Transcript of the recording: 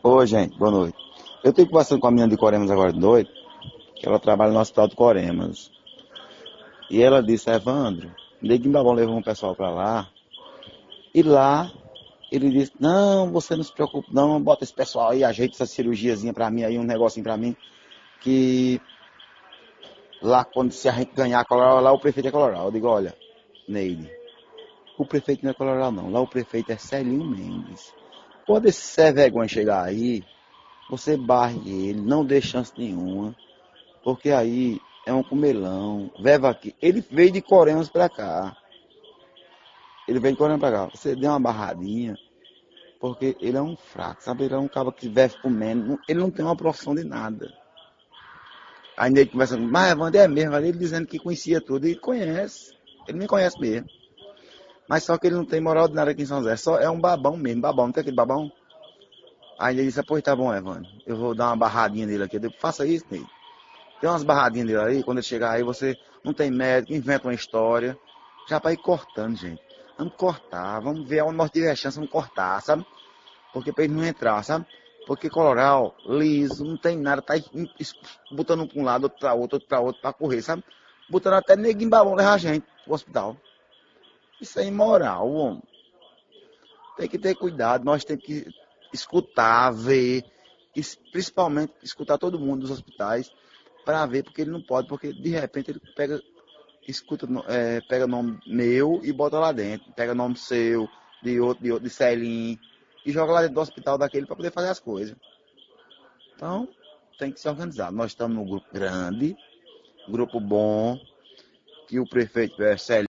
Oi, gente, boa noite. Eu estou conversando com a menina de Coremas agora de noite, que ela trabalha no hospital de Coremas. E ela disse, Evandro, Neguinho Babão levou um pessoal para lá, e lá ele disse, não, você não se preocupe não, bota esse pessoal aí, ajeita essa cirurgiazinha para mim aí, um negocinho para mim, que lá quando se a gente ganhar a Coloral, lá o prefeito é Coloral. Eu digo, olha, Neide, o prefeito não é Coloral não, lá o prefeito é Celinho Mendes. Quando esse Zé Vergonha chegar aí, você barre ele, não dê chance nenhuma. Porque aí é um comelão. Leva aqui. Ele veio de Coremas pra cá. Ele veio de Coremas pra cá. Você deu uma barradinha. Porque ele é um fraco, sabe? Ele é um cara que vive comendo. Ele não tem uma profissão de nada. Ainda ele conversa com mas Evandro é mesmo. Ele dizendo que conhecia tudo. E conhece. Ele me conhece mesmo. Mas só que ele não tem moral de nada aqui em São José. Só é um babão mesmo. Babão. Não tem aquele babão? Aí ele disse, pois tá bom, Evandro. Eu vou dar uma barradinha nele aqui. Eu digo, faça isso, Ney. Tem umas barradinhas dele aí, quando ele chegar aí, você não tem médico, inventa uma história. Já para ir cortando, gente. Vamos cortar, vamos ver onde nós tiver chance, vamos cortar, sabe? Porque para ele não entrar, sabe? Porque Coloral, liso, não tem nada, tá botando um para um lado, outro para outro, para correr, sabe? Botando até neguinho balão levar a gente pro hospital. Isso é imoral, homem. Tem que ter cuidado, nós temos que escutar, ver, e principalmente escutar todo mundo dos hospitais para ver, porque ele não pode, porque de repente ele pega, escuta, pega nome meu e bota lá dentro, pega nome seu, de Celim, e joga lá dentro do hospital daquele para poder fazer as coisas. Então, tem que se organizar. Nós estamos num grupo grande, grupo bom, que o prefeito é Celim